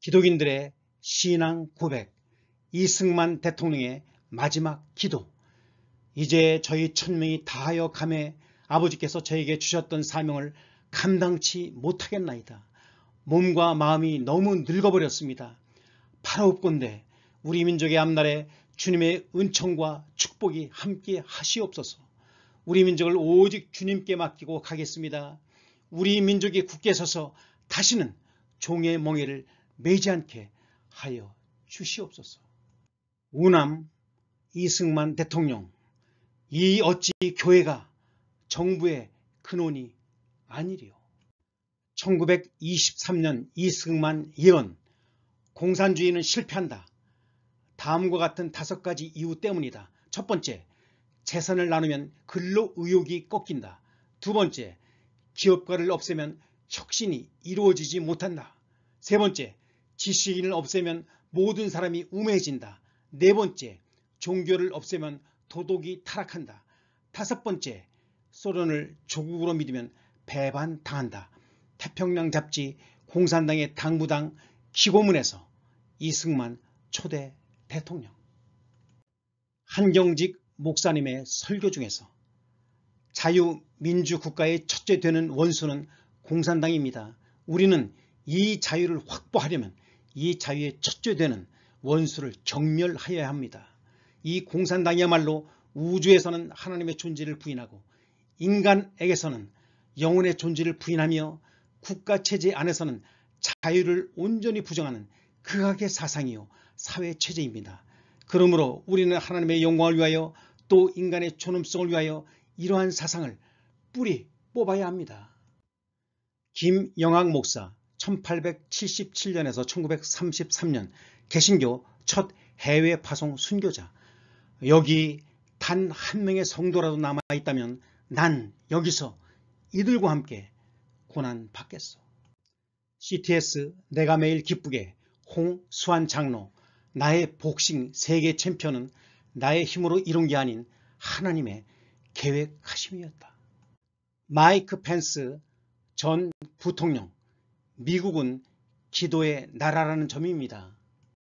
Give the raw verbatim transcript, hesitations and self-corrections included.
기독인들의 신앙 고백, 이승만 대통령의 마지막 기도. 이제 저희 천명이 다하여 가매 아버지께서 저에게 주셨던 사명을 감당치 못하겠나이다. 몸과 마음이 너무 늙어버렸습니다. 파라옵건대 우리 민족의 앞날에 주님의 은총과 축복이 함께 하시옵소서. 우리 민족을 오직 주님께 맡기고 가겠습니다. 우리 민족이 굳게 서서 다시는 종의 멍에를 매지 않게 하여 주시옵소서. 우남 이승만 대통령, 이 어찌 교회가 정부의 근원이 아니리요. 천구백이십삼 년 이승만 예언, 공산주의는 실패한다. 다음과 같은 다섯 가지 이유 때문이다. 첫 번째, 재산을 나누면 근로 의욕이 꺾인다. 두 번째, 기업가를 없애면 혁신이 이루어지지 못한다. 세 번째, 지식인을 없애면 모든 사람이 우매해진다. 네 번째, 종교를 없애면 도덕이 타락한다. 다섯 번째, 소련을 조국으로 믿으면 배반당한다. 태평양 잡지 공산당의 당부당 기고문에서 이승만 초대 대통령. 한경직 목사님의 설교 중에서 자유민주국가의 첫째 되는 원수는 공산당입니다. 우리는 이 자유를 확보하려면 이 자유의 첫째 되는 원수를 경멸하여야 합니다. 이 공산당이야말로 우주에서는 하나님의 존재를 부인하고 인간에게서는 영혼의 존재를 부인하며 국가체제 안에서는 자유를 온전히 부정하는 극악의 사상이요 사회체제입니다. 그러므로 우리는 하나님의 영광을 위하여 또 인간의 존엄성을 위하여 이러한 사상을 뿌리 뽑아야 합니다. 김영학 목사, 천팔백칠십칠 년에서 천구백삼십삼 년 개신교 첫 해외 파송 순교자. 여기 단 한 명의 성도라도 남아있다면 난 여기서 이들과 함께 고난 받겠소. 씨티에스 내가 매일 기쁘게 홍수환 장로, 나의 복싱 세계 챔피언은 나의 힘으로 이룬 게 아닌 하나님의 계획하심이었다. 마이크 펜스 전 부통령, 미국은 기도의 나라라는 점입니다.